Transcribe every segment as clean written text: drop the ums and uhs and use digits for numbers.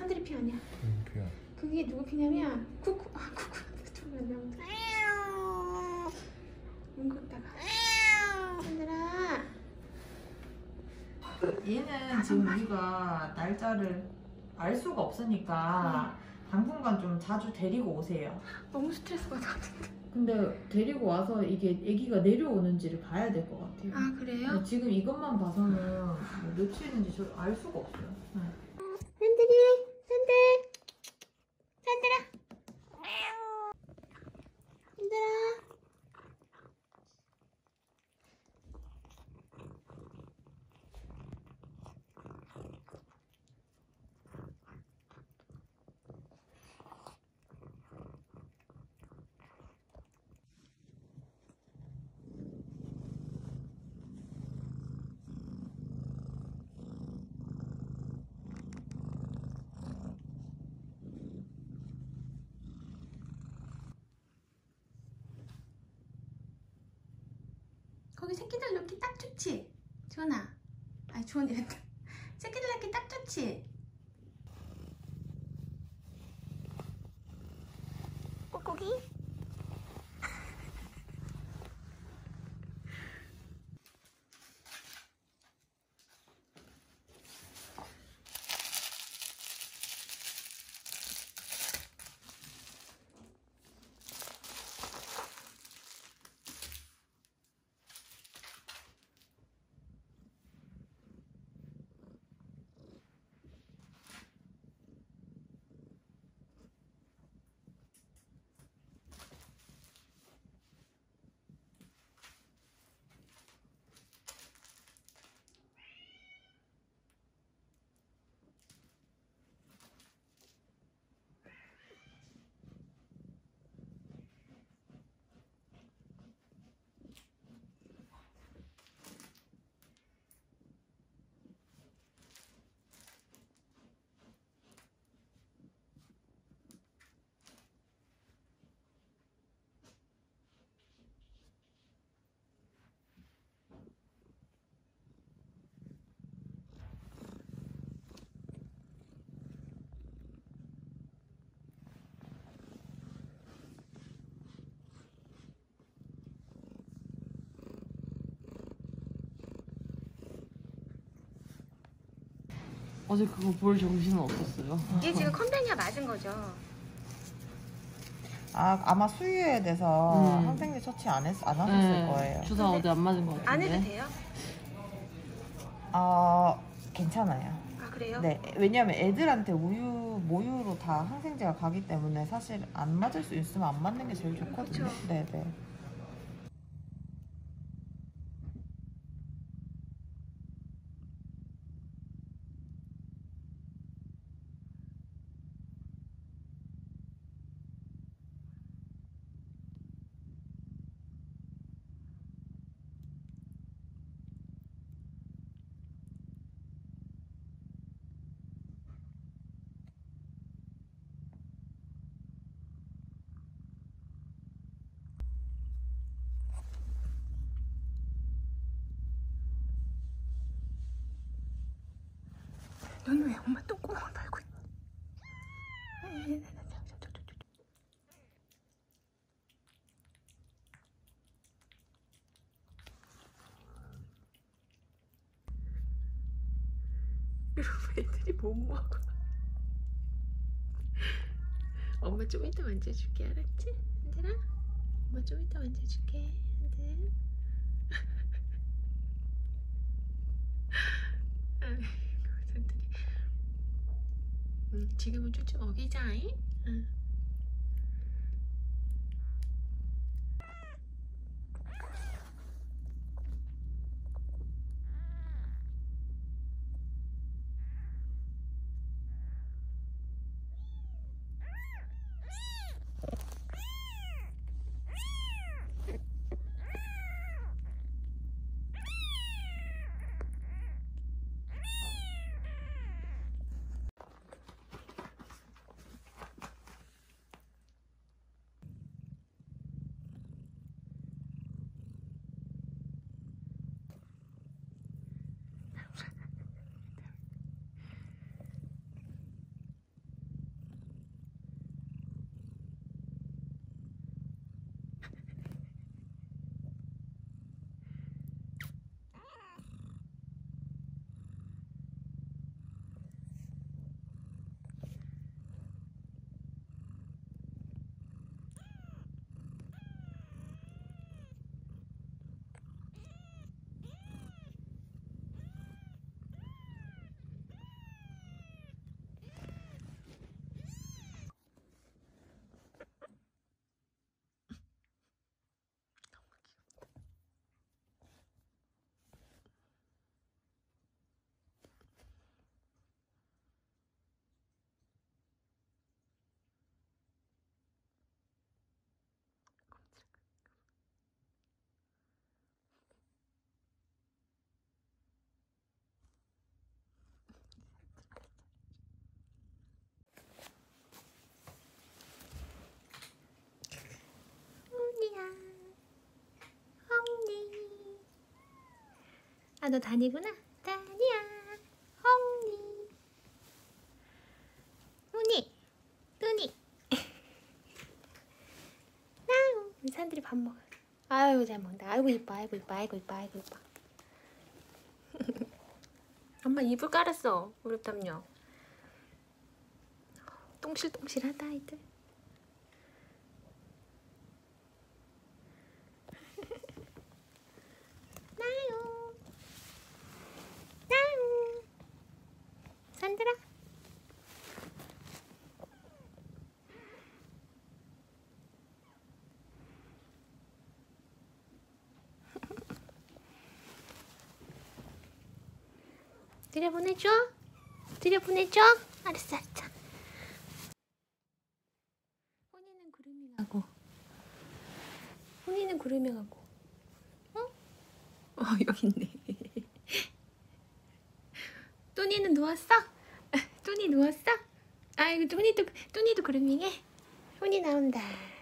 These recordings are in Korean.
산들이 피 아니야. 피야. 그게 누구 피냐면 쿠쿠. 쿠쿠. 뭉긋다가. 산들아. 얘는 지금 우리가 날짜를 알 수가 없으니까 당분간 좀 자주 데리고 오세요. 너무 스트레스 받았는데. 근데 데리고 와서 이게 아기가 내려오는지를 봐야 될 것 같아요. 아 그래요? 지금 이것만 봐서는 뭐 며칠인지 알 수가 없어요. 네. 산들이. 산들. 산들아. 산들아. 거기 새끼들 놓기 딱 좋지? 주원아. 아니 주원이랬다. 새끼들 놓기 딱 좋지? 꼬꼬기? 어제 그거 볼 정신은 없었어요. 얘 지금 컴뱃니아 맞은 거죠? 아마 수유에 대해서 항생제 처치 안 하셨을 거예요. 주사 어제 안 맞은 것 같은데. 안 해도 돼요? 괜찮아요. 아 그래요? 네, 왜냐하면 애들한테 모유로 다 항생제가 가기 때문에 사실 안 맞을 수 있으면 안 맞는 게 제일 좋거든요. 그쵸. 네네. 넌 왜 엄마 똥구멍 달고 있니? 이러면 애들이 못 먹어. 엄마 좀 이따 만져줄게, 알았지? 얘들아? 엄마 좀 이따 만져줄게, 얘들. 아이고, 산들이. 지금은 좀 먹이자잉? 응. 아, 너 다니구나. 다니야. 홍니. 훈이. 뚜니. 아유, 우리 사람들이 밥 먹어. 아유, 잘 먹는다. 아이고 이뻐, 아이고 이뻐, 아이고 이뻐, 아이고 이뻐. 엄마 이불 깔았어. 무릎담요. 똥실똥실하다 아이들. 나요. 나요. 산들아. 들여보내줘? 들여보내줘? 알았어, 알았어. 혼이는 그루밍하고. 혼이는 그루밍하고. 어? 여기 있네. 뚜니는 누웠어? 뚜니 누웠어? 아이고, 뚜니도 그루밍해? 혼이 나온다.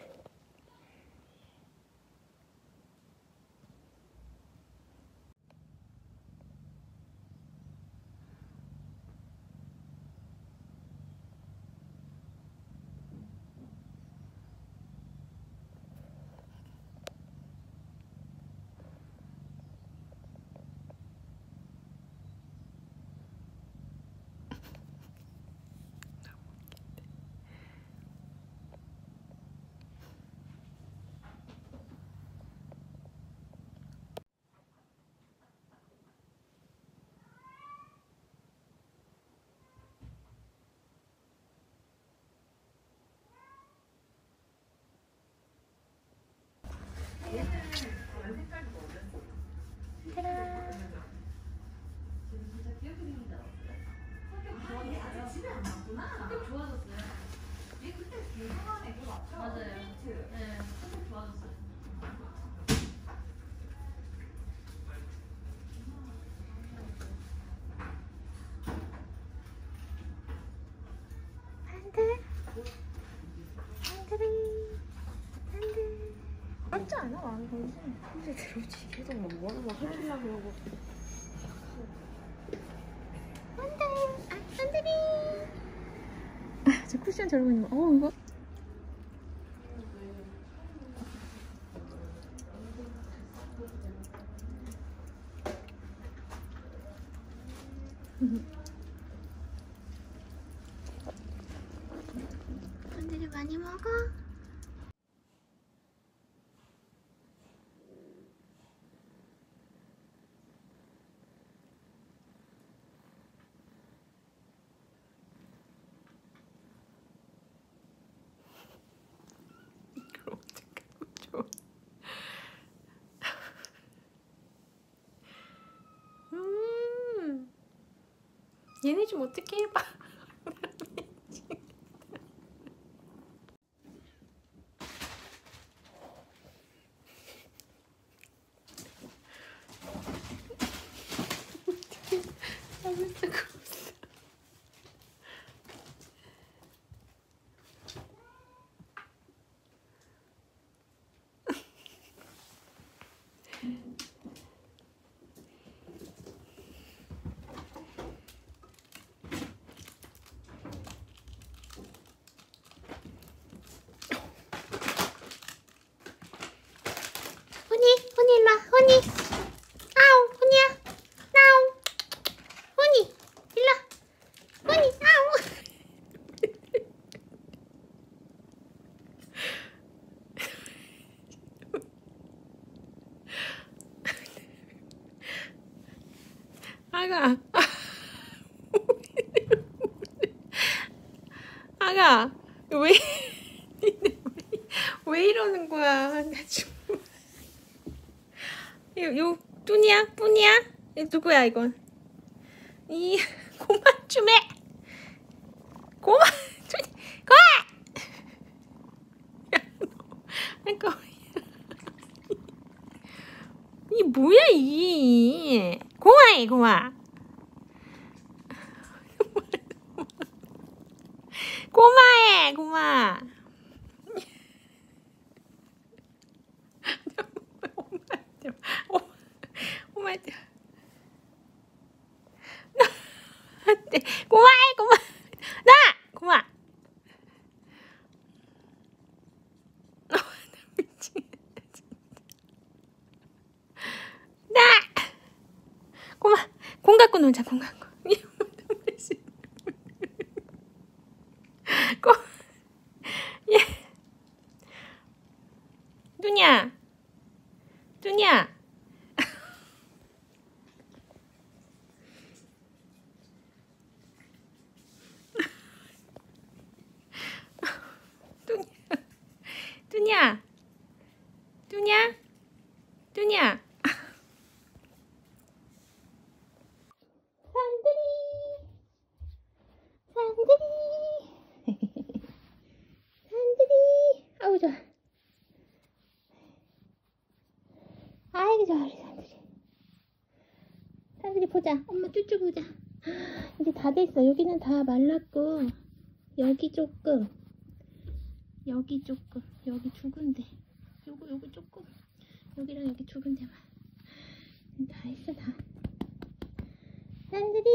맞지 않아? 안 그러지? 근데 들어오지. 계속 막 뭐하나 해주려고 그러고. 안돼! 아, 안돼리! 아, 저 쿠션 저러고 있는 거. 이거. 안돼리 많이 먹어? 얘네 좀 어떻게 해봐. 훈이 일로 와. 훈이. 아우, 훈이야. 나우. 훈이 일로 와. 훈이 아우. 아가. 아가. 왜 이러는 거야. 나 지금. 요 뚜니야? 뿌니야? 누구야 이건? 이 고만 좀 해. 고만 뚜니 고만. 그러니까 이 뭐야 이 고마해 고마. 고마해 고마. 엄마한테 놀자 공간고. 꼭 예. 뚜냐 뚜냐 뚜냐 뚜냐 뚜냐 산들이 아우 좋아. 아이고 좋아 우리 산들이. 산들이 보자. 엄마 쭈쭈 보자. 이제 다 됐어. 여기는 다 말랐고 여기 조금 여기 조금 여기 두 군데 요거 여기 조금 여기랑 여기 두 군데만 다 했어 다. 산들이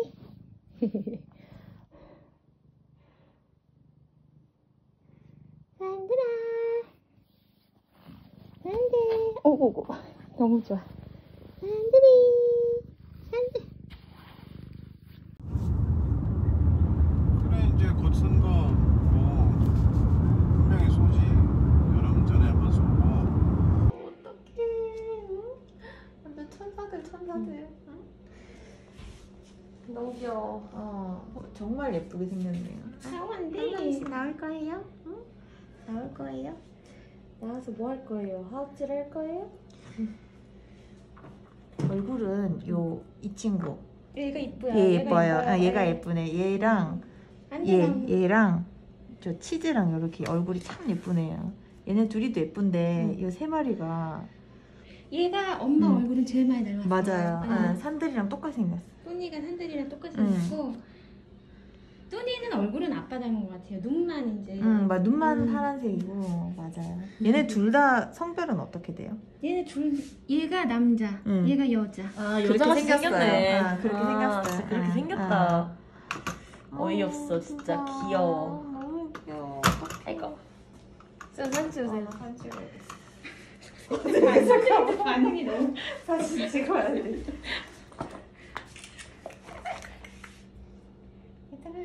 산들아 산들 오고고 너무 좋아. 산들이 산들 그래 이제 곧 선거 뭐 분명히 쏘지. 여름 전에 한번 쏘고. 어떡해. 근데 천사들. 응? 너무 귀여워. 정말 예쁘게 생겼네요. 사원데 나올 거예요? 응? 나올 거예요? 나와서 뭐 할 거예요? 하우츠를 할 거예요? 얼굴은 이 친구. 얘가 이쁘야. 얘 예뻐요. 아, 얘가 예쁘네. 얘랑 얘랑 저 치즈랑 이렇게 얼굴이 참 예쁘네요. 얘네 둘이도 예쁜데 이 세 마리가 얘가 엄마 얼굴은 제일 많이 닮았어. 맞아요. 아, 산들이랑 똑같이 생겼어. 뚜니가 산들이랑 똑같이 생겼고 뚜니는 얼굴은 아빠 닮은 것 같아요. 눈만 이제. 막 눈만 파란색이고 맞아요. 얘네 둘 다 성별은 어떻게 돼요? 얘가 남자, 얘가 여자. 아, 그렇게 여자같이 생겼어요. 생겼네. 아, 그렇게 생겼어요. 진짜 그렇게 아, 생겼다. 어이없어, 진짜 귀여워. 너무 귀여워. 아이고. 쌤 사진 찍으세요. 사진 찍어야겠어. 반응이 너무. 사진 찍어야 돼. 얘들아.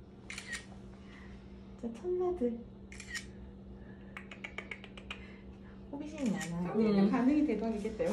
진짜 천사들. 호기심이 많아. 반응이 대박이겠대요.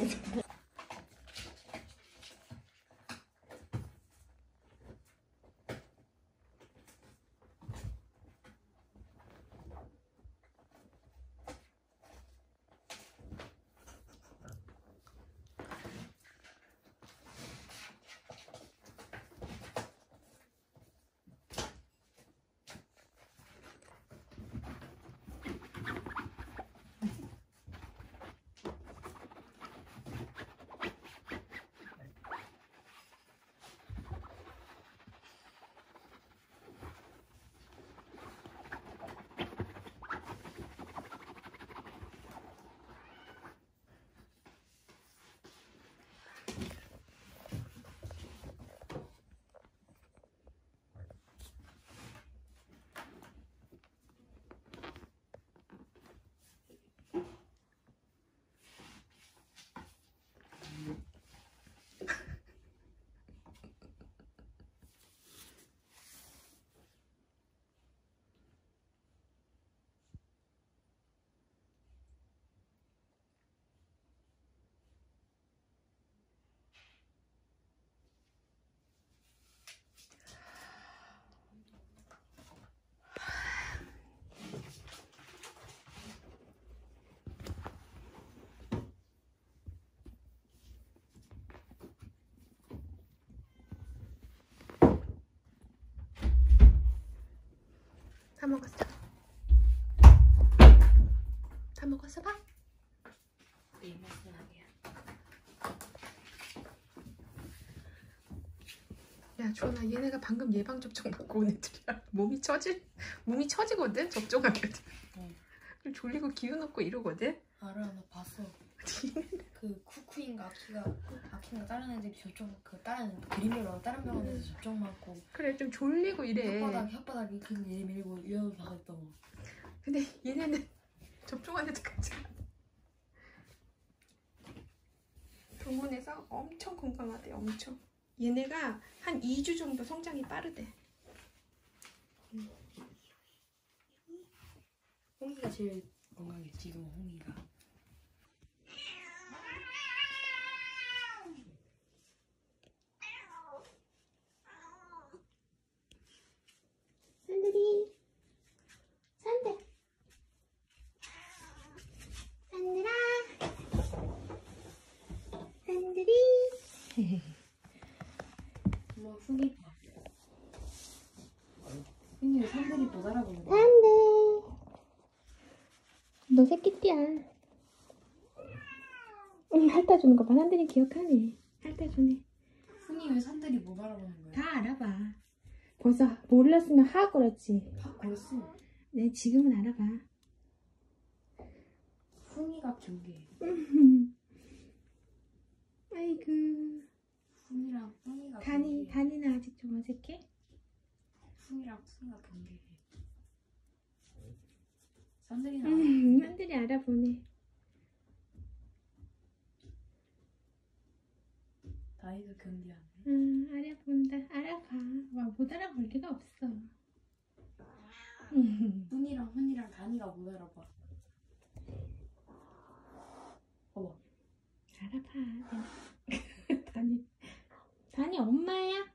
다 먹었어. 다 먹었어 봐. 야 주원아 얘네가 방금 예방접종 받고 온 애들이야. 몸이 처지거든 접종하면. 좀 졸리고 기운 없고 이러거든. 알아, 나 봤어. 그 쿠쿠인가 아키인가 다른 애들이 접종 다른 그림으로 다른 병원에서 접종 맞고 그래 좀 졸리고 이래. 혓바닥 이렇게 내밀고 이러면서 박았던 거. 근데 얘네는 접종한 애들까지 병원에서 엄청 건강하대. 엄청. 얘네가 한 2주 정도 성장이 빠르대. 홍이가 제일 건강해 지금 홍이가. 산들이 산들 산들아 산들이 엄마 훈이 봐. 훈이 왜 산들이 못 알아보는 거야? 산들 너 새끼띠야. 응, 핥아주는 거 봐. 산들이 기억하네. 핥아주네. 훈이 왜 산들이 못 알아보는 거야? 다 알아봐. 벌써 몰랐으면 하고 그랬지. 팍 걸었어. 네, 지금은 알아봐. 훈이가 경계해. 아이고. 훈이랑 훈이가 단이는 아직 좀 어색해? 훈이랑 훈이가 경계해. 산들이는 산들이 알아보네. 다이도 견디하네. 알아본다. 알아봐. 와, 못 알아볼 리가 없어. 훈이랑 단이가 못 알아봐. 봐봐. 알아봐. 단이 엄마야?